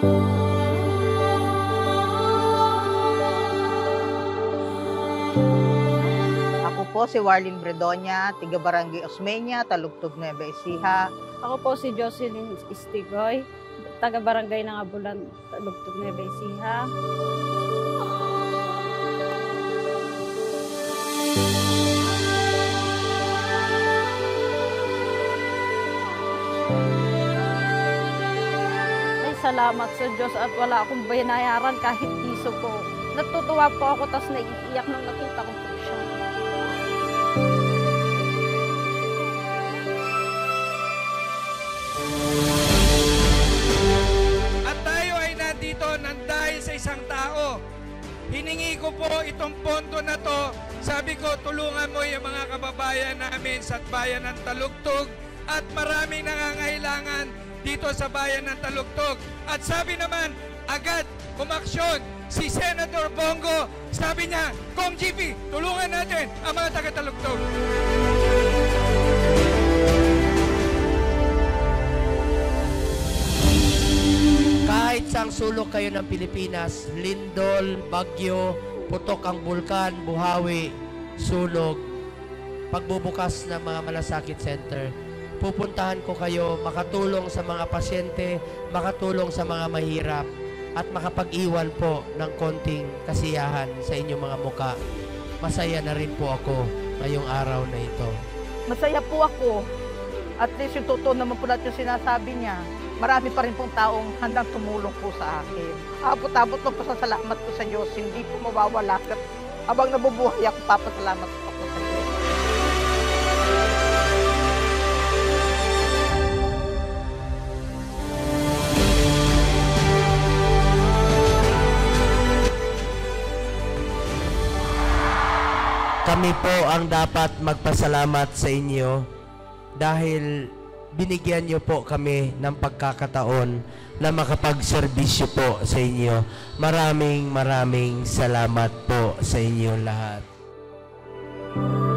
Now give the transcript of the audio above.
Ako po si Warlin Bredonia, tiga Barangay Osmeña, Talugtog, Nueva Ecija. Ako po si Jocelyn Istigoy, taga Barangay ng Abulan, Talugtog, Nueva Ecija. Ay, salamat sa Diyos at wala akong binayaran kahit piso po. Natutuwa po ako, tas naiiyak nang nakita ko po siya. At tayo ay nandito nang dahil sa isang tao. Hiningi ko po itong pondo na to. Sabi ko, tulungan mo yung mga kababayan namin sa bayan ng Talugtog at maraming nangangailangan dito sa bayan ng Talugtog. At sabi naman, agad umaksyon si Senator Bongo. Sabi niya, Kong GP, tulungan natin ang mga taga-Talugtog. Kahit saang sulok kayo ng Pilipinas, lindol, bagyo, putok ang bulkan, buhawi, sunog, pagbubukas ng mga malasakit center, pupuntahan ko kayo makatulong sa mga pasyente, makatulong sa mga mahirap, at makapag-iwan po ng konting kasiyahan sa inyong mga muka. Masaya na rin po ako ngayong araw na ito. Masaya po ako. At least yung totoo naman po lahat yung sinasabi niya. Marami pa rin pong taong handang tumulong po sa akin. Abot-abot po sa salamat ko sa Diyos. Hindi po mawawala. At habang nabubuhay ako, papasalamat po ako sa Diyos. Kami po ang dapat magpasalamat sa inyo dahil binigyan niyo po kami ng pagkakataon na makapagserbisyo po sa inyo. Maraming salamat po sa inyo lahat.